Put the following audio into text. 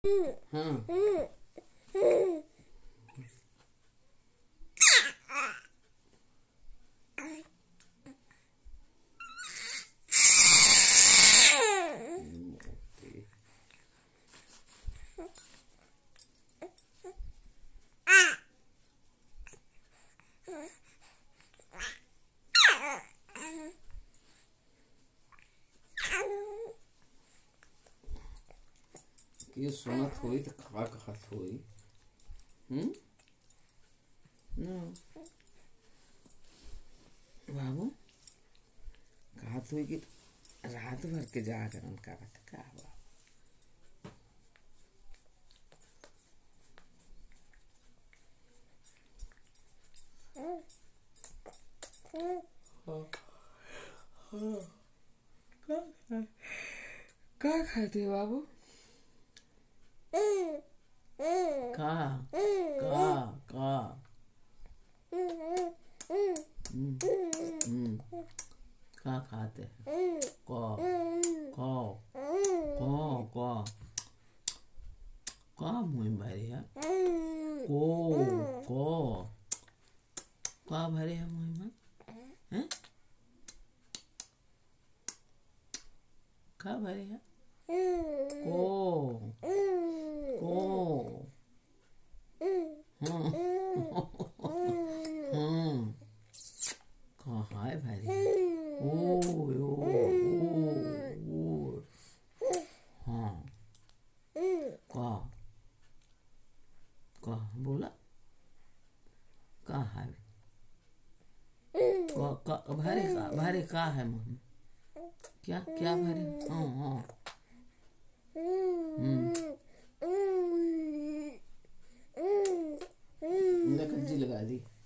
हाँ ये सुनत हुई तो खा कहत हुई। बाबू कहत हुई कि रात भर के जागरण करत का का खाते बाबू? का का खाते हैं? का मुँह भरे है? का भरे है मुँह में? हैं? का भरे है? कहाँ है भरे? हाँ का बोला का है? भरे का है मुँह में? क्या भरे? हाँ कज्जी लगा दी।